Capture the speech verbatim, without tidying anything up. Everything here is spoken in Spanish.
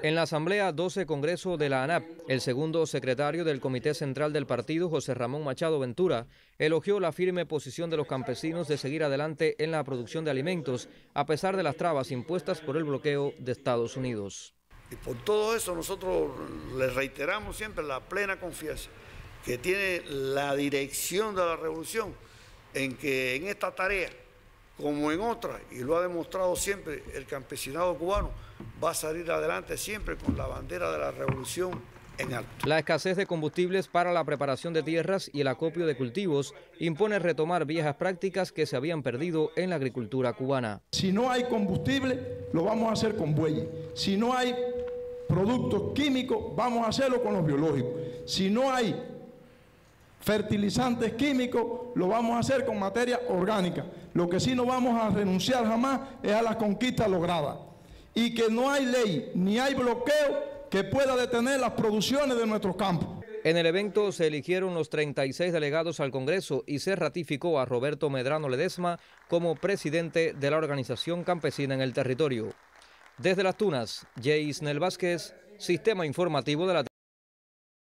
En la Asamblea doce Congreso de la ANAP, el segundo secretario del Comité Central del partido, José Ramón Machado Ventura, elogió la firme posición de los campesinos de seguir adelante en la producción de alimentos, a pesar de las trabas impuestas por el bloqueo de Estados Unidos. Y por todo eso nosotros les reiteramos siempre la plena confianza que tiene la dirección de la revolución en que en esta tarea, como en otras, y lo ha demostrado siempre, el campesinado cubano va a salir adelante siempre con la bandera de la revolución en alto. La escasez de combustibles para la preparación de tierras y el acopio de cultivos impone retomar viejas prácticas que se habían perdido en la agricultura cubana. Si no hay combustible, lo vamos a hacer con bueyes. Si no hay productos químicos, vamos a hacerlo con los biológicos. Si no hay fertilizantes químicos, lo vamos a hacer con materia orgánica. Lo que sí no vamos a renunciar jamás es a las conquistas logradas. Y que no hay ley ni hay bloqueo que pueda detener las producciones de nuestros campos. En el evento se eligieron los treinta y seis delegados al Congreso y se ratificó a Roberto Medrano Ledesma como presidente de la organización campesina en el territorio. Desde Las Tunas, Jaisnel Vázquez, Sistema Informativo de la